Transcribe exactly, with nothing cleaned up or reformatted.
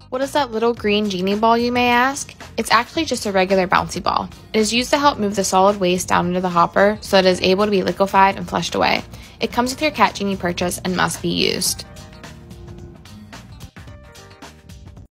What is that little green genie ball, you may ask? It's actually just a regular bouncy ball. It is used to help move the solid waste down into the hopper so that it is able to be liquefied and flushed away. It comes with your CatGenie purchase and must be used.